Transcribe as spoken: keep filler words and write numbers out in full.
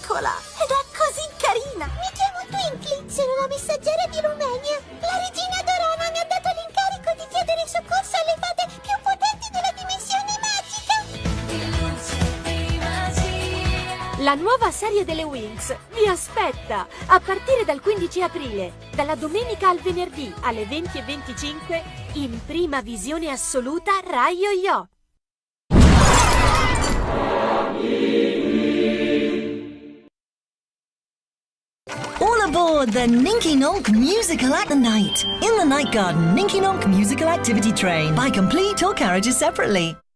piccola ed è così carina. Mi chiamo Twinkly, sono la messaggera di Rumania. La regina Dorana mi ha dato l'incarico di chiedere soccorso alle fate più potenti della dimensione magica. La nuova serie delle Winx vi aspetta a partire dal quindici aprile, dalla domenica al venerdì alle venti e venticinque in prima visione assoluta Rai Yo-Yo. All aboard the Ninky Nonk Musical Act Night. In the Night Garden Ninky Nonk Musical Activity Train. Buy complete or carriages separately.